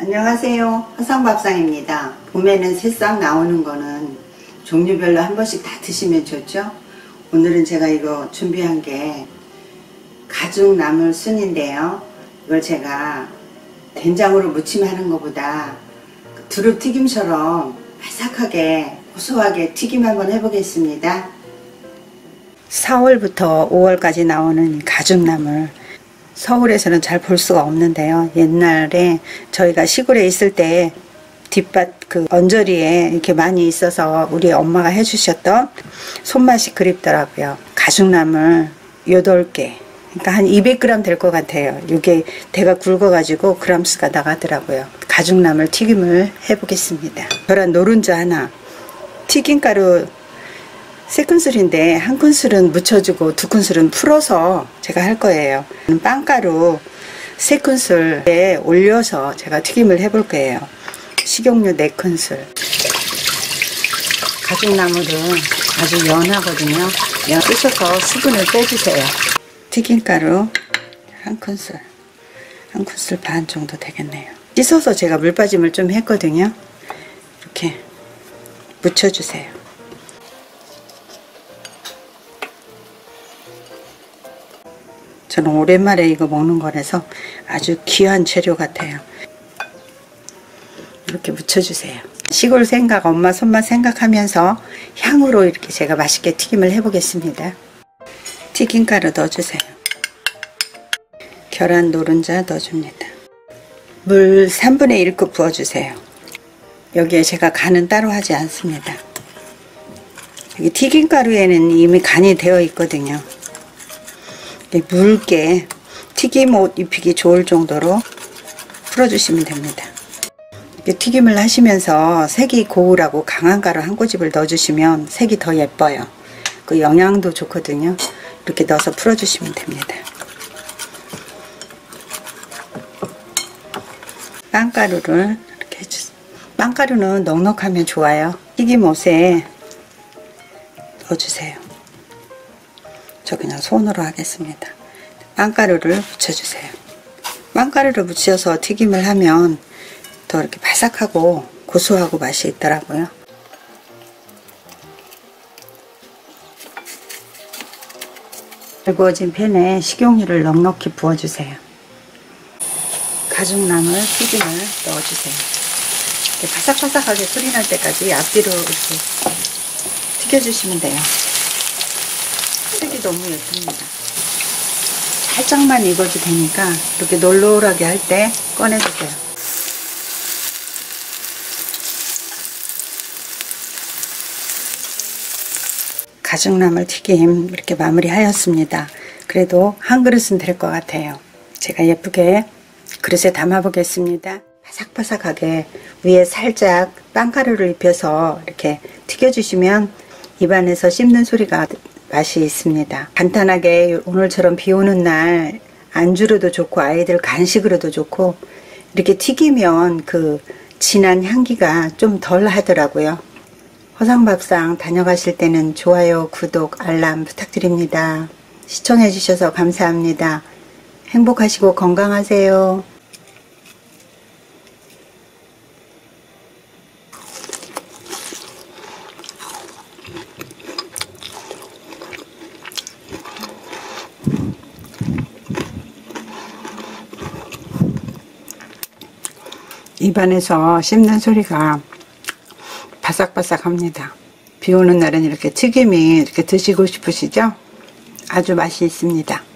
안녕하세요. 화상밥상입니다. 봄에는 새싹 나오는 거는 종류별로 한 번씩 다 드시면 좋죠. 오늘은 제가 이거 준비한 게 가죽나물 순인데요. 이걸 제가 된장으로 무침하는 것보다 두릅 튀김처럼 바삭하게 고소하게 튀김 한번 해보겠습니다. 4월부터 5월까지 나오는 가죽나물, 서울에서는 잘 볼 수가 없는데요. 옛날에 저희가 시골에 있을 때 뒷밭 그 언저리에 이렇게 많이 있어서 우리 엄마가 해주셨던 손맛이 그립더라고요. 가죽나물 8개, 그러니까 한 200g 될 것 같아요. 이게 대가 굵어가지고 그람수가 나가더라고요. 가죽나물 튀김을 해보겠습니다. 계란 노른자 하나, 튀김가루 3큰술인데 1큰술은 묻혀주고 2큰술은 풀어서 제가 할 거예요. 빵가루 3큰술에 올려서 제가 튀김을 해볼 거예요. 식용유 4큰술. 가죽나물은 아주 연하거든요. 씻어서 수분을 빼주세요. 튀김가루 1큰술, 1큰술 반 정도 되겠네요. 씻어서 제가 물 빠짐을 좀 했거든요. 이렇게 묻혀주세요. 저는 오랜만에 이거 먹는 거라서 아주 귀한 재료 같아요. 이렇게 묻혀주세요. 시골 생각, 엄마 손맛 생각하면서 향으로 이렇게 제가 맛있게 튀김을 해보겠습니다. 튀김가루 넣어주세요. 계란 노른자 넣어줍니다. 물 3분의 1컵 부어주세요. 여기에 제가 간은 따로 하지 않습니다. 여기 튀김가루에는 이미 간이 되어 있거든요. 묽게 튀김옷 입히기 좋을 정도로 풀어주시면 됩니다. 튀김을 하시면서 색이 고우라고 강한 가루 한 꼬집을 넣어주시면 색이 더 예뻐요. 그 영양도 좋거든요. 이렇게 넣어서 풀어주시면 됩니다. 빵가루를 이렇게 해주세요. 빵가루는 넉넉하면 좋아요. 튀김옷에 넣어주세요. 저 그냥 손으로 하겠습니다. 빵가루를 묻혀주세요. 빵가루를 묻혀서 튀김을 하면 더 이렇게 바삭하고 고소하고 맛이 있더라고요. 구워진 팬에 식용유를 넉넉히 부어주세요. 가죽나물 튀김을 넣어주세요. 이렇게 바삭바삭하게 소리 날 때까지 앞뒤로 이렇게 튀겨주시면 돼요. 색이 너무 예쁩니다. 살짝만 익어도 되니까 이렇게 널널하게 할 때 꺼내주세요. 가죽나물 튀김 이렇게 마무리 하였습니다. 그래도 한 그릇은 될 것 같아요. 제가 예쁘게 그릇에 담아 보겠습니다. 바삭바삭하게 위에 살짝 빵가루를 입혀서 이렇게 튀겨주시면 입안에서 씹는 소리가 맛이 있습니다. 간단하게 오늘처럼 비 오는 날 안주로도 좋고 아이들 간식으로도 좋고 이렇게 튀기면 그 진한 향기가 좀 덜 하더라고요. 화상밥상 다녀가실 때는 좋아요, 구독, 알람 부탁드립니다. 시청해 주셔서 감사합니다. 행복하시고 건강하세요. 입안에서 씹는 소리가 바삭바삭합니다. 비 오는 날은 이렇게 튀김이 이렇게 드시고 싶으시죠? 아주 맛이 있습니다.